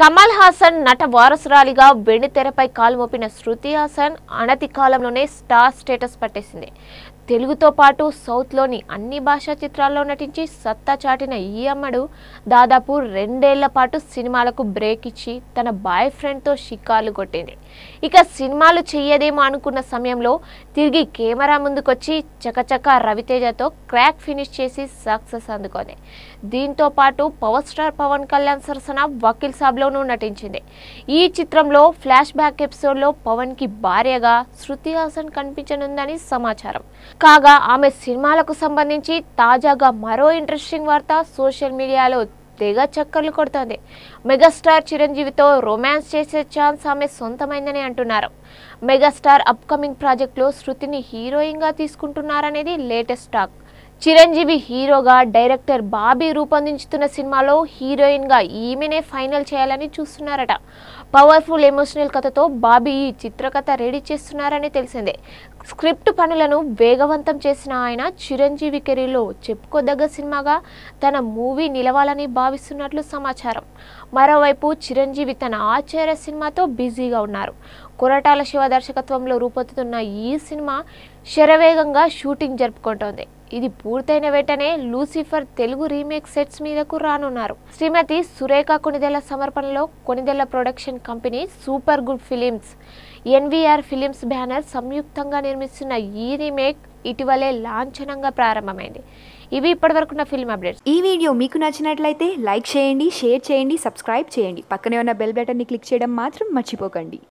కమల్ హాసన్ నట వారసురాలిగా వెండితెరపై కాలు మోపిన శృతి హాసన్ అనతి కాలంలోనే స్టార్ స్టేటస్ పట్టేసింది. తెలుగుతో పాటు సౌత్లోని అన్ని భాషా చిత్రాల్లో నటించి సత్తా చాటిన ఈ అమ్మడు దాదాపు 2 ఏళ్ల పాటు సినిమాలకు బ్రేక్ ఇచ్చి తన బాయ్ ఫ్రెండ్తో షికార్లు కొట్టింది. ఇక సినిమాలు చెయ్యదేమో అనుకున్న సమయంలో తిరిగి కెమెరా ముందుకొచ్చి చకచకా రవితేజతో క్రాక్ ఫినిష్ చేసి సక్సెస్ అందుకుంది. దీంతో పాటు పవర్ స్టార్ పవన్ కళ్యాణ్ సరసన వకీల్ సాబ్లోనూ నటించింది. ఈ చిత్రంలో ఫ్లాష్ బ్యాక్ ఎపిసోడ్లో పవన్ కి భార్యగా శృతి హాసన్ కనిపించనుందని సమాచారం. కాగా ఆమె సినిమాలకు సంబంధించి తాజాగా మరో ఇంట్రెస్టింగ్ వార్త సోషల్ మీడియాలో తెగ చక్కర్లు కొడుతోంది. మెగాస్టార్ చిరంజీవితో రొమాన్స్ చేసే ఛాన్స్ ఆమె సొంతమైందని అంటున్నారు. మెగాస్టార్ అప్కమింగ్ ప్రాజెక్టులో శృతిని హీరోయిన్ గా తీసుకుంటున్నారనేది లేటెస్ట్ టాక్. చిరంజీవి హీరోగా డైరెక్టర్ బాబీ రూపొందించుతున్న సినిమాలో హీరోయిన్ గా ఈమెనే ఫైనల్ చేయాలని చూస్తున్నారట. పవర్ఫుల్ ఎమోషనల్ కథతో బాబీ ఈ చిత్రకథ రెడీ చేస్తున్నారని తెలిసిందే. స్క్రిప్ట్ పనులను వేగవంతం చేసిన ఆయన చిరంజీవి కెరీర్లో చెప్పుకోదగ్గ సినిమాగా తన మూవీ నిలవాలని భావిస్తున్నట్లు సమాచారం. మరోవైపు చిరంజీవి తన ఆచార్య సినిమాతో బిజీగా ఉన్నారు. కొరటాల శివ దర్శకత్వంలో రూపొందుతున్న ఈ సినిమా శరవేగంగా షూటింగ్ జరుపుకుంటోంది. ఇది పూర్తయిన వెంటనే లూసిఫర్ తెలుగు రీమేక్ సెట్స్ మీదకు రానున్నారు. శ్రీమతి సురేఖ కొణిదెల సమర్పణలో Konidela production company super good films, NVR films banner సంయుక్తంగా నిర్మిస్తున్న ఈ రీమేక్ ఇటీవలే లాంఛనంగా ప్రారంభమైంది. ఇవి ఇప్పటివరకున్న ఫిల్మ్ అప్డేట్స్. ఈ వీడియో మీకు నచ్చినట్లయితే లైక్ చేయండి, షేర్ చేయండి, సబ్స్క్రైబ్ చేయండి. పక్కనే ఉన్న బెల్ బటన్ని క్లిక్ చేయడం మాత్రం మర్చిపోకండి.